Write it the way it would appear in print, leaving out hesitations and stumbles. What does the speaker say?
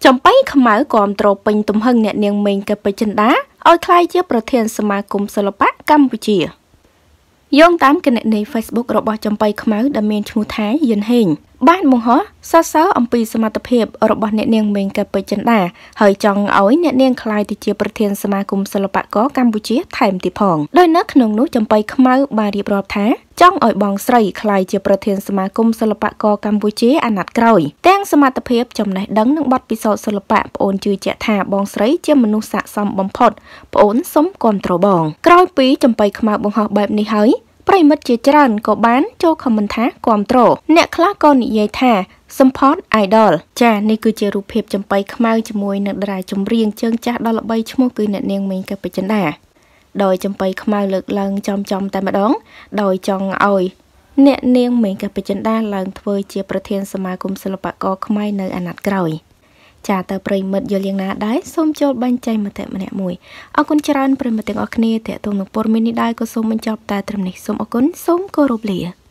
ចំបៃខ្មៅគាំទ្រពេញទំហឹងអ្នកនាងមេងកែបចិន្តាឲ្យក្លាយជាប្រធានសមាគមសិល្បៈកម្ពុជាយោងតាមគណនី Facebook របស់ចំបៃខ្មៅដែលមានឈ្មោះថាយិនហេងបានបង្ហោះសរសើរអំពីសមត្ថភាពរបស់អ្នកនាងមេងកែបចិន្តាហើយចង់ឲ្យអ្នកនាងក្លាយទៅជាប្រធានសមាគមសិល្បករកម្ពុជាថែមទៀតផងដោយនៅក្នុងនោះចំបៃខ្មៅបានរៀបរាប់ថាចង់ឲ្យបងស្រីក្លាយជាប្រធានសមាគមសិល្បករកម្ពុជាអាណត្តិក្រោយទាំងសមត្ថភាពចំណេះដឹងនិងបទពិសោធន៍សិល្បៈប្អូនជឿជាក់ថាបងស្រីជាមនុស្សស័ក្តិសមបំផុតប្អូនសូមគាំទ្របងក្រោយពីចំបៃខ្មៅបង្ហោះបែបនេះហើយប្រិមិត្តជាច្រើនក៏បានចូលខមមិនថាគាំទ្រអ្នកខ្លះក៏និយាយថា Support Idol ចានេះគឺជារូបភាពចំបៃខ្មៅជាមួយនឹងតារាចម្រៀងជើងចាស់ដ៏ល្បីឈ្មោះគឺអ្នកនាងមេងកែបចិន្តាដោយចំបៃខ្មៅលើកឡើងចំតែម្ដងដោយចង់ឲ្យអ្នកនាងមេងកែបចិន្តាឡើងធ្វើជាប្រធានសមាគមសិល្បករខ្មែរនៅអាណត្តិក្រោយចាតើប្រិមិត្តយល់យ៉ាងណាដែរសូមចូលបញ្ចេញមតិម្នាក់មួយអរគុណច្រើនប្រិមិត្តទាំងអស់គ្នាតេតងនឹងព័ត៌មាននេះដែរក៏សូមបញ្ចប់តែត្រឹមនេះសូមអរគុណសូមគោរពលា